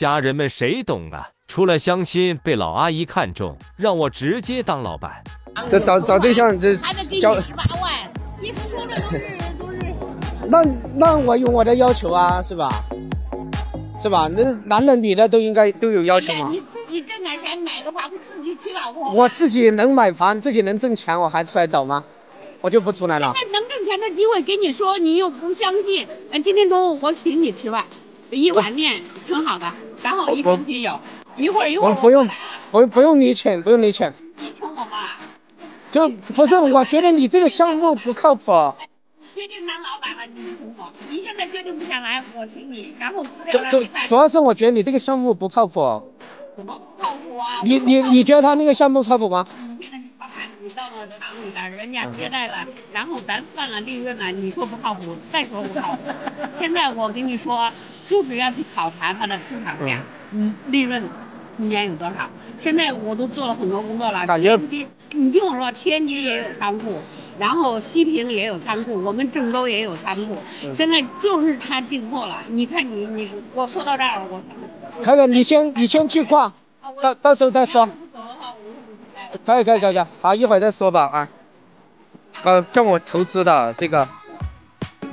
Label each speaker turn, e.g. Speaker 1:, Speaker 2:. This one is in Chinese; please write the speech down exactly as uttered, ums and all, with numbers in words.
Speaker 1: 家人们谁懂啊？出来相亲被老阿姨看中，让我直接当老板。
Speaker 2: 这找找对象这
Speaker 3: 还得给你十八万，你说的都是都是。
Speaker 2: 那那我有我的要求啊，是吧？是吧？那男的女的都应该都有要求嘛。
Speaker 3: 你自己挣点钱买个房，自己娶老婆。
Speaker 2: 我自己能买房，自己能挣钱，我还出来找吗？我就不出来了。
Speaker 3: 现在能挣钱的机会给你说，你又不相信。呃，今天中午我请你吃饭，一碗面挺好的，然后一瓶啤酒，一会儿一会儿
Speaker 2: 我不用，不不用你请，不用你请。
Speaker 3: 你请我吗？
Speaker 2: 就不是，我觉得你这个项目不靠谱。
Speaker 3: 决定当老板了，你请我。你现在决定不下来，我请你，然后
Speaker 2: 就就主要是我觉得你这个项目不靠谱。
Speaker 3: 怎么不靠谱啊？
Speaker 2: 你你你觉得他那个项目靠谱吗？
Speaker 3: 你看你把你到了厂里边，人家接待了，然后咱算了利润了，你说不靠谱，再说不靠谱。现在我跟你说，就是要去考察它的市场价，嗯，利润空间有多少？现在我都做了很多工作了，
Speaker 2: 感觉
Speaker 3: 你你听我说，天津也有仓库。然后西平也有仓库，我们郑州也有仓库，现在就是差进货了。你看你你我说到这儿，我
Speaker 2: 可以，你先你先去逛，到到时候再说。可以可以可以，好，一会儿再说吧啊。呃，叫我投资的这个。